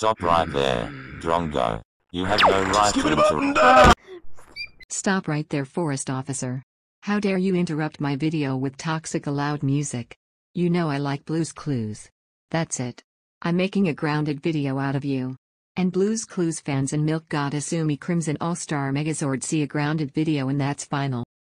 Stop right there, Drongo. You have no right to interrupt. Stop right there, forest officer. How dare you interrupt my video with toxic loud music? You know I like Blue's Clues. That's it. I'm making a grounded video out of you. And Blue's Clues fans and Milk Goddess Umi Crimson All-Star Megazord see a grounded video, and that's final.